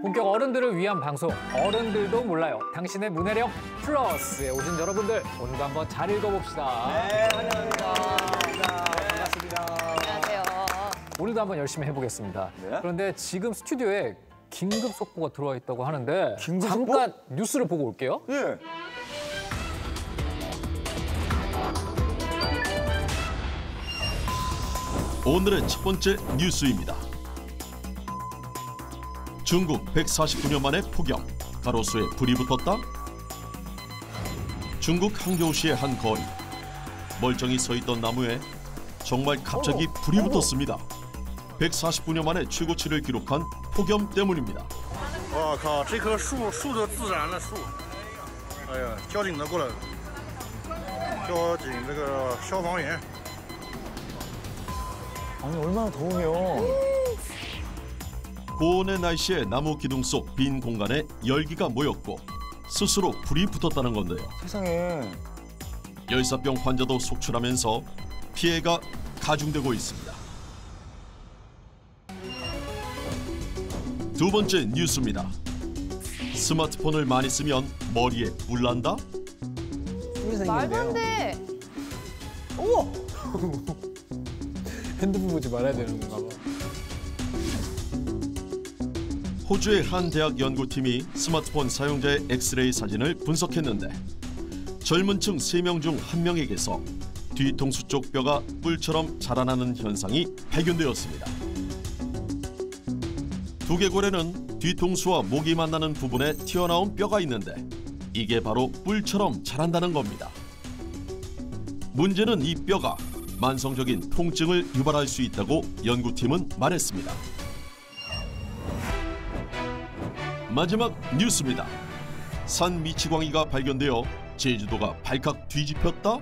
본격 어른들을 위한 방송 어른들도 몰라요. 당신의 문해력 플러스에 오신 여러분들 오늘도 한번 잘 읽어봅시다. 네, 환영합니다. 반갑습니다. 안녕하세요. 오늘도 한번 열심히 해보겠습니다. 네? 그런데 지금 스튜디오에 긴급 속보가 들어와 있다고 하는데 긴급 잠깐 뉴스를 보고 올게요. 예. 오늘의 첫 번째 뉴스입니다. 중국 149년 만에 폭염, 가로수에 불이 붙었다? 중국 항저우시의 한 거리. 멀쩡히 서 있던 나무에 정말 갑자기 불이 붙었습니다. 149년 만에 최고치를 기록한 폭염 때문입니다. 我靠，这棵树的自燃了树，哎呀，交警的过来了，交警这个消防员。 아니 얼마나 더우면 고온의 날씨에 나무 기둥 속 빈 공간에 열기가 모였고 스스로 불이 붙었다는 건데요. 세상에. 열사병 환자도 속출하면서 피해가 가중되고 있습니다. 두 번째 뉴스입니다. 스마트폰을 많이 쓰면 머리에 물 난다? 말도 안 돼. 우와. 핸드폰 보지 말아야 되는 건가 봐. 호주의 한 대학 연구팀이 스마트폰 사용자의 엑스레이 사진을 분석했는데 젊은 층 3명 중 1명에게서 뒤통수 쪽 뼈가 뿔처럼 자라나는 현상이 발견되었습니다. 두개골에는 뒤통수와 목이 만나는 부분에 튀어나온 뼈가 있는데 이게 바로 뿔처럼 자란다는 겁니다. 문제는 이 뼈가 만성적인 통증을 유발할 수 있다고 연구팀은 말했습니다. 마지막 뉴스입니다. 산 미치광이가 발견되어 제주도가 발칵 뒤집혔다?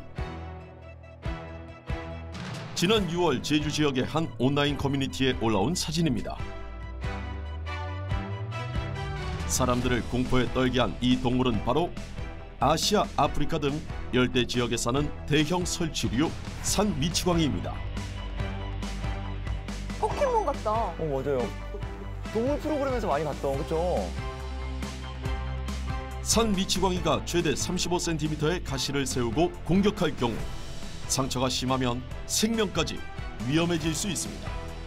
지난 6월 제주 지역의 한 온라인 커뮤니티에 올라온 사진입니다. 사람들을 공포에 떨게 한 이 동물은 바로 아시아, 아프리카 등 열대 지역에 사는 대형 설치류 산 미치광이입니다. 포켓몬 같다. 맞아요. 동물 프로그램에서 많이 봤던 그렇죠? 산 미치광이가 최대 35cm의 가시를 세우고 공격할 경우 상처가 심하면 생명까지 위험해질 수 있습니다.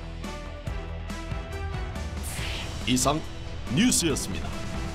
이상 뉴스였습니다.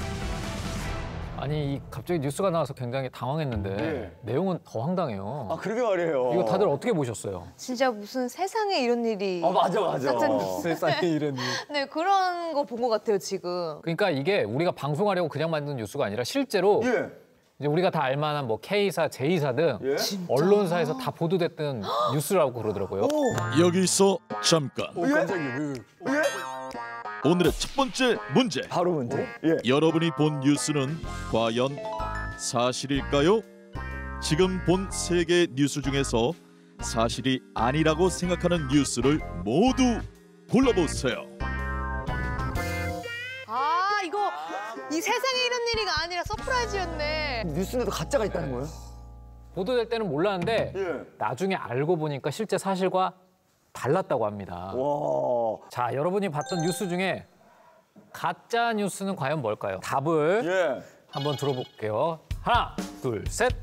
아니 갑자기 뉴스가 나와서 굉장히 당황했는데 네. 내용은 더 황당해요. 아 그러게 말이에요. 이거 다들 어떻게 보셨어요? 진짜 무슨 세상에 이런 일이. 맞아. 같은 세상에 이런 일. 네, 그런 거 본 것 같아요, 지금. 그러니까 이게 우리가 방송하려고 그냥 만든 뉴스가 아니라 실제로 예. 이제 우리가 다 알만한 뭐 K사, J사 등 예. 언론사에서 다 보도됐던 뉴스라고 그러더라고요. 여기서 잠깐. 깜짝이야. 예? 오늘의 첫 번째 문제. 바로 문제. 예. 여러분이 본 뉴스는 과연 사실일까요? 지금 본 3개의 뉴스 중에서 사실이 아니라고 생각하는 뉴스를 모두 골라보세요. 아, 이거 이 세상에 이런 일이가 아니라 서프라이즈였네. 뉴스인데도 가짜가 있다는 거예요? 보도될 때는 몰랐는데 예. 나중에 알고 보니까 실제 사실과 달랐다고 합니다. 와. 자, 여러분이 봤던 뉴스 중에 가짜 뉴스는 과연 뭘까요? 답을 예. 한번 들어볼게요. 하나, 둘, 셋.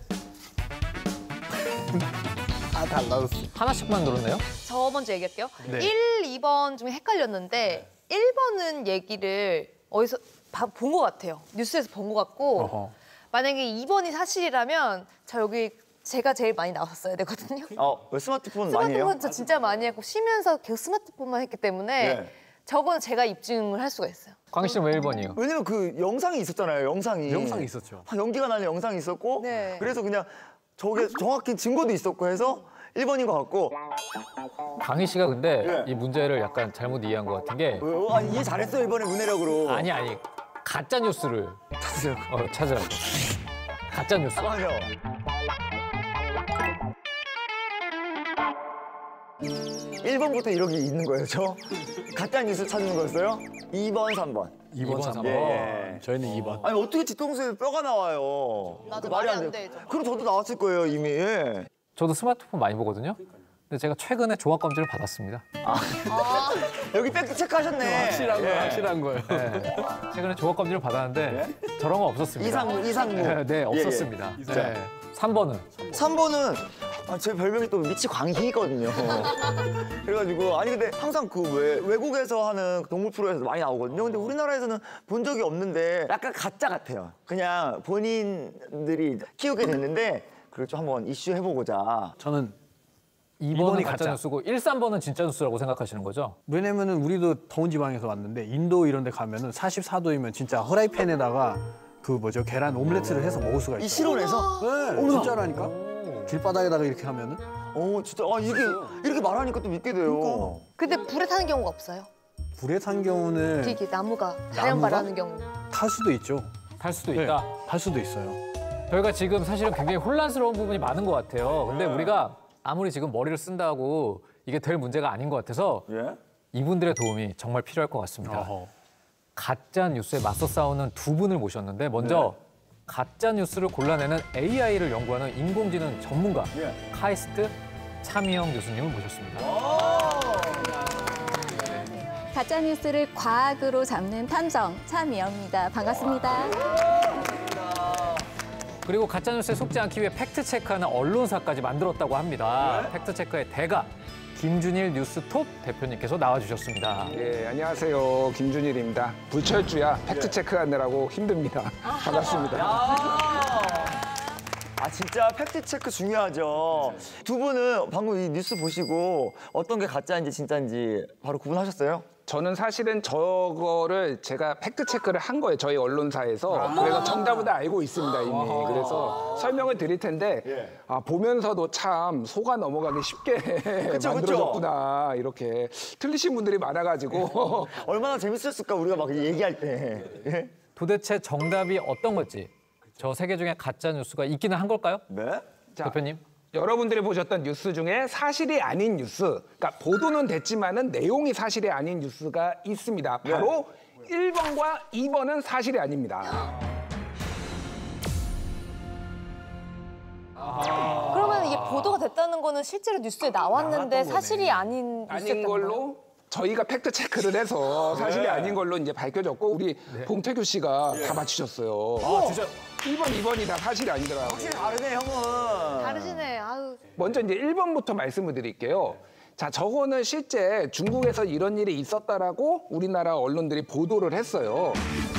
달라졌어. 하나씩만 들었네요. 저 먼저 얘기할게요. 네. 1, 2번 중에 헷갈렸는데 1번은 얘기를 어디서 본 것 같아요. 뉴스에서 본 것 같고 어허. 만약에 2번이 사실이라면 저 여기 제가 제일 많이 나왔어야 되거든요. 왜 스마트폰 많이 해요? 스마트폰 저 진짜 많이 했고 쉬면서 계속 스마트폰만 했기 때문에 네. 저건 제가 입증을 할 수가 있어요. 광희 씨는 왜 1번이에요? 왜냐면 그 영상이 있었잖아요. 영상이 있었죠. 연기가 나는 영상이 있었고 네. 그래서 그냥 저게 정확히 증거도 있었고 해서 1번인 것 같고. 광희 씨가 근데 예. 이 문제를 약간 잘못 이해한 것 같은 게 아니 이해 잘했어요 이번에 문해력으로. 아니 가짜 뉴스를 찾으세요. 찾으라고. 가짜 뉴스. 맞아. 1번부터 이렇게 있는 거예요, 저? 가짜 뉴스 찾는 거였어요? 2번, 3번. 2번, 3번. 예. 저희는 2번. 아니 어떻게 뒤통수에 뼈가 나와요? 맞아, 말이 말이 안 안 돼요. 돼, 저거. 그럼 저도 나왔을 거예요, 이미. 예. 저도 스마트폰 많이 보거든요. 근데 제가 최근에 조합 검진을 받았습니다. 여기 팩트 체크하셨네. 확실한 거예요. 네. 최근에 조합 검진을 받았는데 저런 거 없었습니다. 이상무. 네, 없었습니다. 네. 3번은 3번은 제 별명이 또 미치 광희거든요. 그래가지고 아니 근데 항상 그 외국에서 하는 동물 프로에서 많이 나오거든요. 근데 우리나라에서는 본 적이 없는데 약간 가짜 같아요. 그냥 본인들이 키우게 됐는데 그걸 좀 한번 이슈 해보고자. 저는 2번이 가짜. 가짜 뉴스고 1, 3번은 진짜 뉴스라고 생각하시는 거죠? 왜냐면은 우리도 더운 지방에서 왔는데 인도 이런 데 가면은 44도이면 진짜 후라이팬에다가 그 뭐죠 계란 오믈렛을 해서 먹을 수가 있어요. 이 실온에서? 네, 진짜라니까. 길바닥에다가 이렇게 하면은 진짜 이게 이렇게 말하니까 또 믿게 돼요. 근데 불에 타는 경우가 없어요. 불에 탄 경우는 이게 나무가 자연발하는 경우. 탈 수도 있죠. 탈 수도 네, 있다. 탈 수도 있어요. 저희가 지금 사실은 굉장히 혼란스러운 부분이 많은 것 같아요. 근데 우리가 아무리 지금 머리를 쓴다고 이게 될 문제가 아닌 것 같아서 예? 이분들의 도움이 정말 필요할 것 같습니다. 가짜 뉴스에 맞서 싸우는 두 분을 모셨는데 먼저 가짜 뉴스를 골라내는 AI를 연구하는 인공지능 전문가 카이스트 차미영 교수님을 모셨습니다. 가짜 뉴스를 과학으로 잡는 탐정 차미영입니다. 반갑습니다. 그리고 가짜 뉴스에 속지 않기 위해 팩트 체크하는 언론사까지 만들었다고 합니다. 팩트 체크의 대가 김준일 뉴스톱 대표님께서 나와주셨습니다. 예, 안녕하세요. 김준일입니다. 불철주야 팩트 체크하느라고 힘듭니다. 반갑습니다. 진짜 팩트 체크 중요하죠. 두 분은 방금 이 뉴스 보시고 어떤 게 가짜인지 진짜인지 바로 구분하셨어요? 저는 사실은 저거를 제가 팩트 체크를 한 거예요. 저희 언론사에서. 그래서 정답은 다 알고 있습니다, 이미. 그래서 설명을 드릴 텐데 보면서도 참 속아 넘어가기 쉽게 만들어졌구나. 이렇게 틀리신 분들이 많아가지고. 얼마나 재밌었을까 우리가 막 얘기할 때. 예? 도대체 정답이 어떤 건지 저 세 개 중에 가짜 뉴스가 있기는 한 걸까요? 네? 대표님. 여러분들이 보셨던 뉴스 중에 사실이 아닌 뉴스, 그러니까 보도는 됐지만은 내용이 사실이 아닌 뉴스가 있습니다. 바로 1번과 2번은 사실이 아닙니다. 그러면 이게 보도가 됐다는 거는 실제로 뉴스에 나왔는데 사실이 아닌 아닌 걸로 저희가 팩트 체크를 해서 사실이 아닌 걸로 이제 밝혀졌고 우리 봉태규 씨가 다 맞추셨어요. 진짜 1번, 2번이 다 사실이 아니더라고요. 확실히 다르네 형은. 다르시네. 아유. 먼저 이제 1번부터 말씀을 드릴게요. 자, 저거는 실제 중국에서 이런 일이 있었다라고 우리나라 언론들이 보도를 했어요.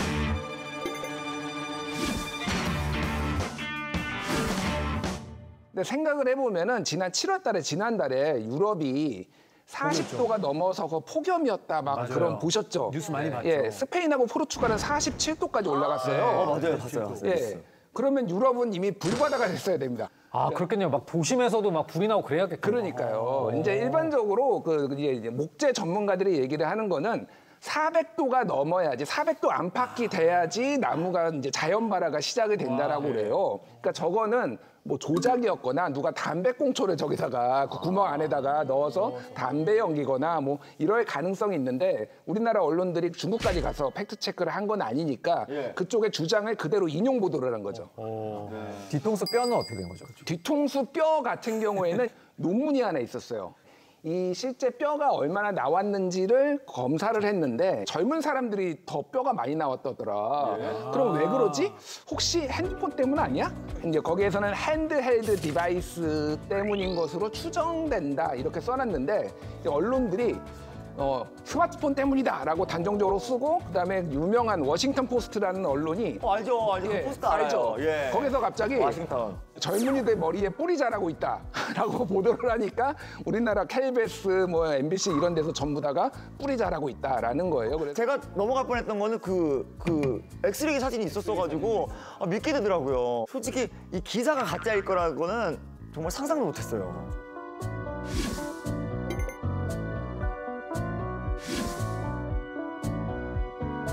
근데 생각을 해보면은 지난 7월 달에 지난달에 유럽이 40도가 넘어서 그 폭염이었다 막 그런 보셨죠? 뉴스 많이 봤죠. 예, 스페인하고 포르투갈은 47도까지 올라갔어요. 맞아요. 봤어요. 예. 그러면 유럽은 이미 불바다가 됐어야 됩니다. 그렇겠네요. 막 도심에서도 막 불이 나고 그래야겠군요. 그러니까요. 이제 일반적으로 이제 목재 전문가들이 얘기를 하는 거는 400도가 넘어야지 400도 안팎이 돼야지 나무가 이제 자연 발화가 시작이 된다라고 그래요. 그러니까 저거는 뭐 조작이었거나 누가 담배꽁초를 저기다가 그 구멍 안에다가 넣어서 담배 연기거나 뭐 이럴 가능성이 있는데 우리나라 언론들이 중국까지 가서 팩트 체크를 한 건 아니니까 그쪽의 주장을 그대로 인용 보도를 한 거죠. 뒤통수 뼈는 어떻게 된 거죠? 뒤통수 뼈 같은 경우에는 논문이 하나 있었어요. 이 실제 뼈가 얼마나 나왔는지를 검사를 했는데 젊은 사람들이 더 뼈가 많이 나왔다더라. 그럼 왜 그러지? 혹시 핸드폰 때문 아니야? 이제 거기에서는 핸드헬드 디바이스 때문인 것으로 추정된다 이렇게 써놨는데 언론들이 스마트폰 때문이다라고 단정적으로 쓰고 그다음에 유명한 워싱턴 포스트라는 언론이 알죠. 그 포스트 알아요. 알죠. 예. 거기서 갑자기 워싱턴. 젊은이들 머리에 뿔이 자라고 있다라고 보도를 하니까 우리나라 KBS, 뭐 MBC 이런 데서 전부 다가 뿔이 자라고 있다라는 거예요. 그래서 제가 넘어갈 뻔했던 거는 그 엑스레이 사진이 있었어가지고 믿게 되더라고요. 솔직히 이 기사가 가짜일 거라고는 정말 상상도 못했어요.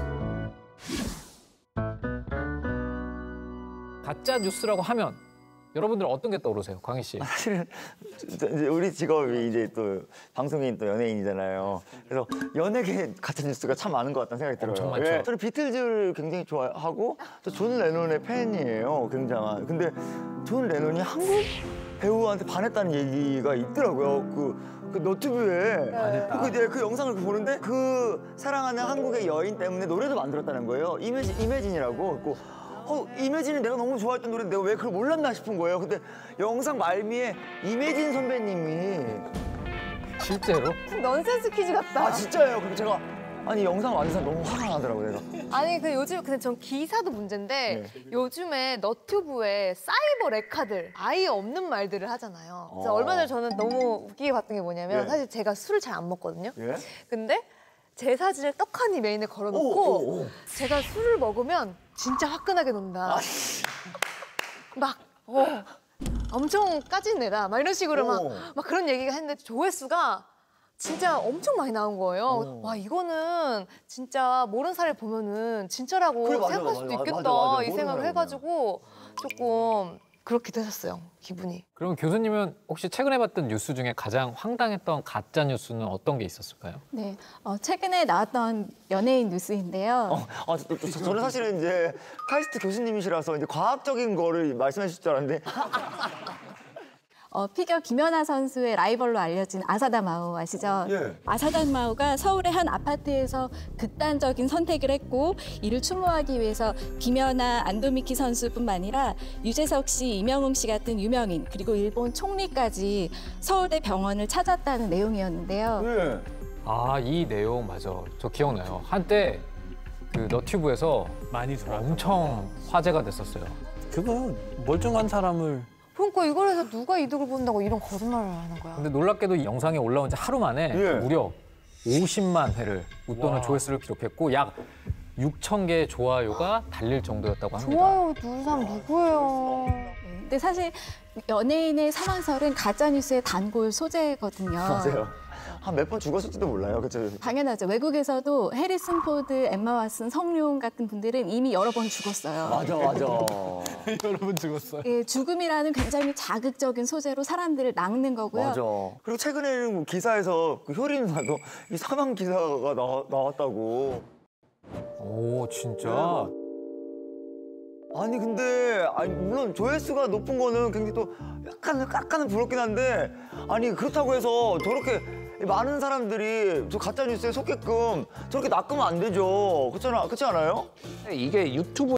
가짜 뉴스라고 하면 여러분들 어떤 게 떠오르세요, 광희 씨? 사실은 이제 우리 직업이 이제 또 방송인 또 연예인이잖아요. 그래서 연예계 가짜 뉴스가 참 많은 것 같다는 생각이 들어요. 엄청 많죠. 저는 비틀즈를 굉장히 좋아하고 또 존 레논의 팬이에요, 굉장한. 근데 존 레논이 한국 배우한테 반했다는 얘기가 있더라고요. 그 너튜브에 그 영상을 보는데 그 사랑하는 한국의 여인 때문에 노래도 만들었다는 거예요. 이매진이라고. 이매진은 내가 너무 좋아했던 노래인데 내가 왜 그걸 몰랐나 싶은 거예요. 근데 영상 말미에 이매진 선배님이 실제로? 넌센스 퀴즈 같다. 아 진짜예요. 그리고 제가 아니 영상 만드서 너무 화가 나더라고요, 내가. 아니 그 요즘 근데 전 기사도 문제인데 요즘에 너튜브에 사이버 레카들 아예 없는 말들을 하잖아요. 그래서 얼마 전에 저는 너무 웃기게 봤던 게 뭐냐면 사실 제가 술을 잘 안 먹거든요. 근데 제 사진을 떡하니 메인에 걸어놓고 제가 술을 먹으면 진짜 화끈하게 논다. 막 엄청 까진 애다. 막 이런 식으로 막 그런 얘기가 했는데 조회수가 진짜 엄청 많이 나온 거예요. 와 이거는 진짜 모르는 사람을 보면은 진짜라고 그래, 맞아, 생각할 맞아, 수도 맞아, 있겠다 맞아. 이 생각을 모르는 해가지고 조금 그렇기도 했었어요, 기분이. 그럼 교수님은 혹시 최근에 봤던 뉴스 중에 가장 황당했던 가짜 뉴스는 어떤 게 있었을까요? 네, 최근에 나왔던 연예인 뉴스인데요. 저는 사실은 이제 카이스트 교수님이시라서 이제 과학적인 거를 말씀해 주실 줄 알았는데 피겨 김연아 선수의 라이벌로 알려진 아사다 마오 아시죠? 아사다 마오가 서울의 한 아파트에서 극단적인 선택을 했고 이를 추모하기 위해서 김연아, 안도미키 선수뿐만 아니라 유재석 씨, 이명웅 씨 같은 유명인 그리고 일본 총리까지 서울대 병원을 찾았다는 내용이었는데요. 아, 이 내용 맞아. 저 기억나요. 한때 그 너튜브에서 많이 들어왔죠. 엄청 화제가 됐었어요. 그거 멀쩡한 사람을 그러니까 이걸 해서 누가 이득을 본다고 이런 거짓말을 하는 거야. 근데 놀랍게도 이 영상이 올라온 지 하루 만에 무려 50만 회를 웃도는 조회수를 기록했고 약 6천 개의 좋아요가 달릴 정도였다고 합니다. 좋아요 누른 사람 누구예요? 근데 사실 연예인의 사망설은 가짜뉴스의 단골 소재거든요. 맞아요. 한 몇 번 죽었을지도 몰라요, 그렇죠? 당연하죠. 외국에서도 해리슨 포드, 엠마 왓슨, 성룡 같은 분들은 이미 여러 번 죽었어요. 맞아. 여러분 죽었어요. 예, 죽음이라는 굉장히 자극적인 소재로 사람들을 낚는 거고요. 맞아. 그리고 최근에는 기사에서 그 효리 누나도 이 사망 기사가 나왔다고. 오, 진짜? 아니 근데 물론 조회수가 높은 거는 굉장히 또 약간은 부럽긴 한데 아니 그렇다고 해서 저렇게 많은 사람들이 저 가짜 뉴스에 속게끔 저렇게 낚으면 안 되죠. 그렇지 않아요? 이게 유튜브